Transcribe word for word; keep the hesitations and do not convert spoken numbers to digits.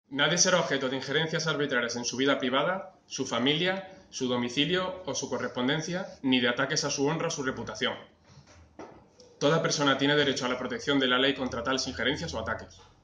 Nadie será objeto de injerencias arbitrarias en su vida privada, su familia, su domicilio o su correspondencia, ni de ataques a su honra o su reputación. Toda persona tiene derecho a la protección de la ley contra tales injerencias o ataques.